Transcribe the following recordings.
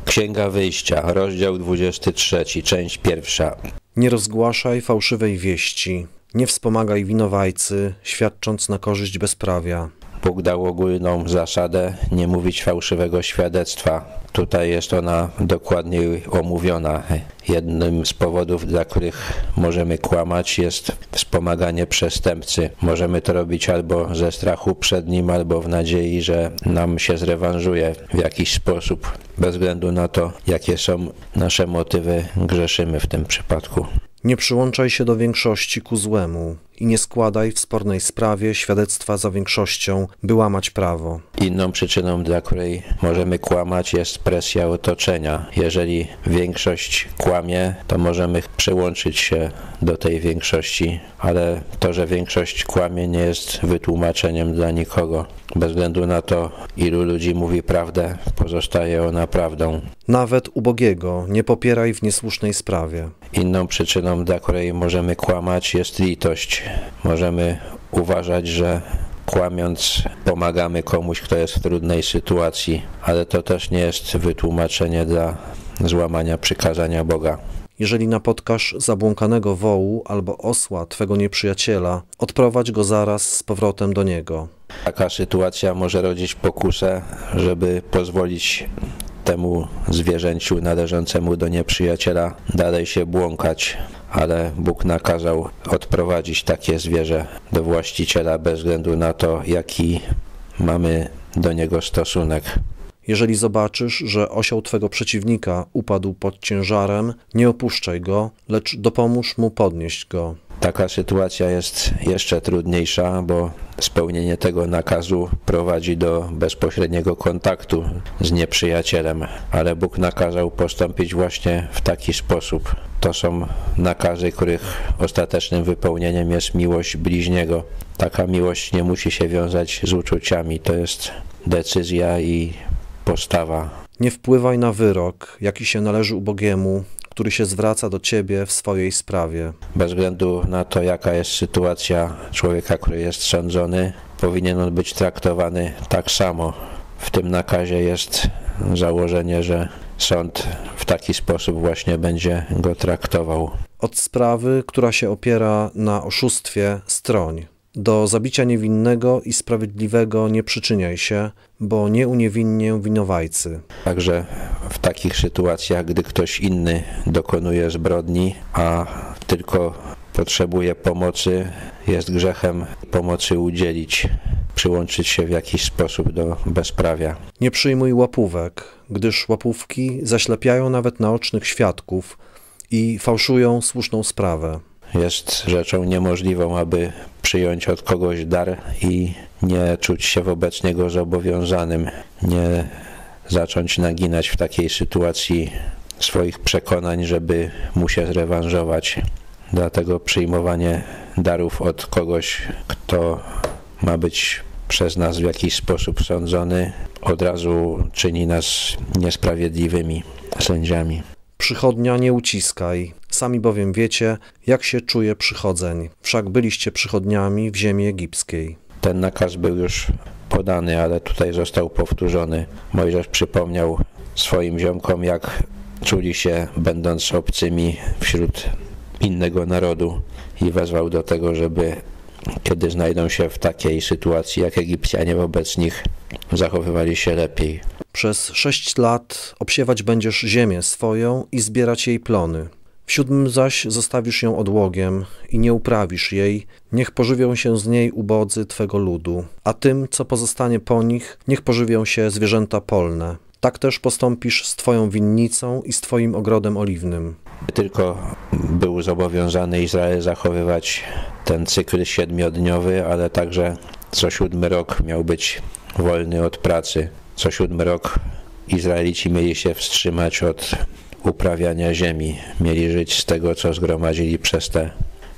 Księga Wyjścia, rozdział 23, część 1. Nie rozgłaszaj fałszywej wieści, nie wspomagaj winowajcy, świadcząc na korzyść bezprawia. Bóg dał ogólną zasadę nie mówić fałszywego świadectwa. Tutaj jest ona dokładniej omówiona. Jednym z powodów, dla których możemy kłamać, jest wspomaganie przestępcy. Możemy to robić albo ze strachu przed nim, albo w nadziei, że nam się zrewanżuje w jakiś sposób. Bez względu na to, jakie są nasze motywy, grzeszymy w tym przypadku. Nie przyłączaj się do większości ku złemu i nie składaj w spornej sprawie świadectwa za większością, by łamać prawo. Inną przyczyną, dla której możemy kłamać, jest presja otoczenia. Jeżeli większość kłamie, to możemy przyłączyć się do tej większości, ale to, że większość kłamie, nie jest wytłumaczeniem dla nikogo. Bez względu na to, ilu ludzi mówi prawdę, pozostaje ona prawdą. Nawet ubogiego nie popieraj w niesłusznej sprawie. Inną przyczyną, dla której możemy kłamać, jest litość. Możemy uważać, że kłamiąc pomagamy komuś, kto jest w trudnej sytuacji, ale to też nie jest wytłumaczenie dla złamania przykazania Boga. Jeżeli napotkasz zabłąkanego wołu albo osła twego nieprzyjaciela, odprowadź go zaraz z powrotem do niego. Taka sytuacja może rodzić pokusę, żeby pozwolić temu zwierzęciu należącemu do nieprzyjaciela dalej się błąkać, ale Bóg nakazał odprowadzić takie zwierzę do właściciela bez względu na to, jaki mamy do niego stosunek. Jeżeli zobaczysz, że osioł twego przeciwnika upadł pod ciężarem, nie opuszczaj go, lecz dopomóż mu podnieść go. Taka sytuacja jest jeszcze trudniejsza, bo spełnienie tego nakazu prowadzi do bezpośredniego kontaktu z nieprzyjacielem, ale Bóg nakazał postąpić właśnie w taki sposób. To są nakazy, których ostatecznym wypełnieniem jest miłość bliźniego. Taka miłość nie musi się wiązać z uczuciami, to jest decyzja i postawa. Nie wpływaj na wyrok, jaki się należy ubogiemu, który się zwraca do ciebie w swojej sprawie. Bez względu na to, jaka jest sytuacja człowieka, który jest sądzony, powinien on być traktowany tak samo. W tym nakazie jest założenie, że sąd w taki sposób właśnie będzie go traktował. Od sprawy, która się opiera na oszustwie, stroń. Do zabicia niewinnego i sprawiedliwego nie przyczyniaj się, bo nie uniewinnię winowajcy. Także w takich sytuacjach, gdy ktoś inny dokonuje zbrodni, a tylko potrzebuje pomocy, jest grzechem pomocy udzielić, przyłączyć się w jakiś sposób do bezprawia. Nie przyjmuj łapówek, gdyż łapówki zaślepiają nawet naocznych świadków i fałszują słuszną sprawę. Jest rzeczą niemożliwą, aby przyjąć od kogoś dar i nie czuć się wobec niego zobowiązanym, nie zacząć naginać w takiej sytuacji swoich przekonań, żeby mu się zrewanżować. Dlatego przyjmowanie darów od kogoś, kto ma być przez nas w jakiś sposób sądzony, od razu czyni nas niesprawiedliwymi sędziami. Przychodnia nie uciskaj, sami bowiem wiecie, jak się czuje przychodzeń. Wszak byliście przychodniami w ziemi egipskiej. Ten nakaz był już podany, ale tutaj został powtórzony. Mojżesz przypomniał swoim ziomkom, jak czuli się, będąc obcymi wśród innego narodu i wezwał do tego, żeby kiedy znajdą się w takiej sytuacji jak Egipcjanie wobec nich, zachowywali się lepiej. Przez 6 lat obsiewać będziesz ziemię swoją i zbierać jej plony. W 7 zaś zostawisz ją odłogiem i nie uprawisz jej, niech pożywią się z niej ubodzy twego ludu, a tym, co pozostanie po nich, niech pożywią się zwierzęta polne. Tak też postąpisz z twoją winnicą i z twoim ogrodem oliwnym. Tylko był zobowiązany Izrael zachowywać ten cykl 7-dniowy, ale także co 7 rok miał być wolny od pracy. Co 7 rok Izraelici mieli się wstrzymać od uprawiania ziemi. Mieli żyć z tego, co zgromadzili przez te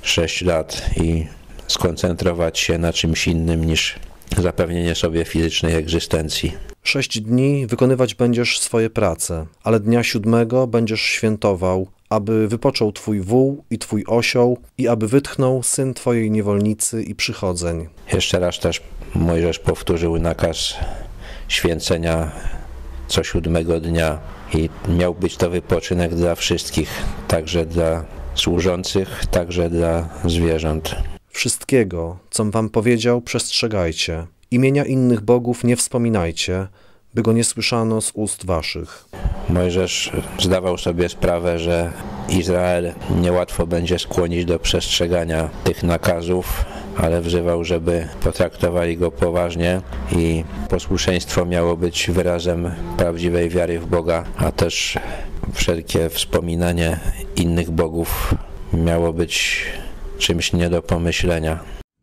6 lat i skoncentrować się na czymś innym niż zapewnienie sobie fizycznej egzystencji. 6 dni wykonywać będziesz swoje prace, ale dnia 7 będziesz świętował, aby wypoczął twój wół i twój osioł i aby wytchnął syn twojej niewolnicy i przychodzeń. Jeszcze raz też Mojżesz powtórzył nakaz święcenia co 7 dnia i miał być to wypoczynek dla wszystkich, także dla służących, także dla zwierząt. Wszystkiego, com wam powiedział, przestrzegajcie. Imienia innych bogów nie wspominajcie, by go nie słyszano z ust waszych. Mojżesz zdawał sobie sprawę, że Izrael niełatwo będzie skłonić do przestrzegania tych nakazów, ale wzywał, żeby potraktowali go poważnie i posłuszeństwo miało być wyrazem prawdziwej wiary w Boga, a też wszelkie wspominanie innych bogów miało być czymś nie do pomyślenia.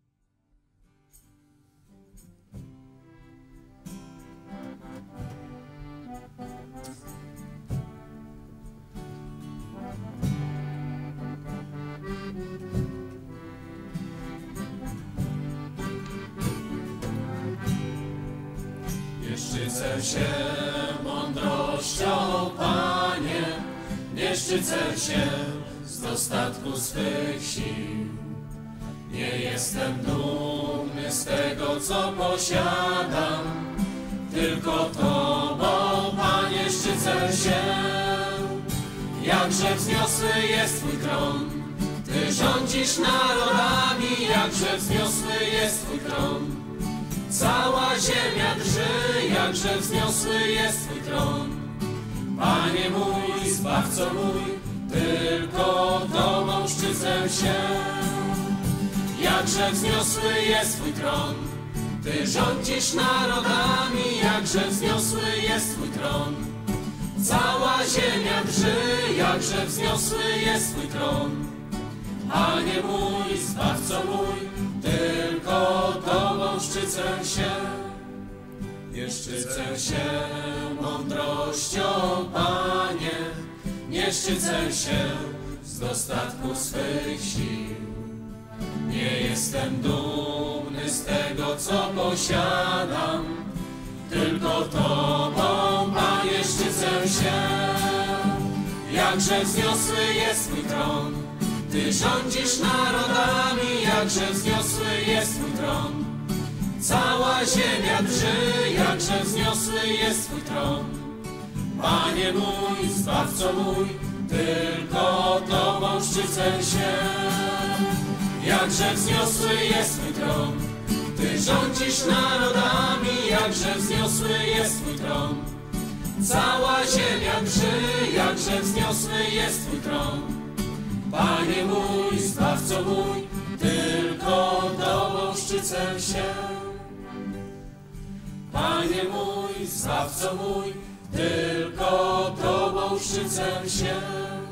Nie szczycę się mądrością, Panie, nie szczycę się z dostatku swych sił. Nie jestem dumny z tego, co posiadam, tylko Tobą, Panie, szczycę się. Jakże wzniosły jest Twój tron, Ty rządzisz narodami, jakże wzniosły jest Twój tron. Cała ziemia drży, jakże wzniosły jest Twój tron. Panie mój, Zbawco mój, tylko Tobą szczycę się. Jakże wzniosły jest Twój tron, Ty rządzisz narodami, jakże wzniosły jest Twój tron. Cała ziemia drży, jakże wzniosły jest Twój tron. Panie mój, Zbawco mój, tylko Tobą szczycę się. Nie szczycę się mądrością, Panie, nie szczycę się z dostatku swych sił. Nie jestem dumny z tego, co posiadam, tylko Tobą, Panie, szczycę się. Jakże wzniosły jest Twój tron, Ty rządzisz narodami, jakże wzniosły jest Twój tron. Cała ziemia drży, jakże wzniosły jest Twój tron. Panie mój, Zbawco mój, tylko Tobą szczycę się. Jakże wzniosły jest Twój tron, Ty rządzisz narodami, jakże wzniosły jest Twój tron. Cała ziemia drży, jakże wzniosły jest Twój tron. Panie mój, Zbawco mój, tylko Tobą szczycę się. Panie mój, Zbawco mój, tylko Tobą szczycę się.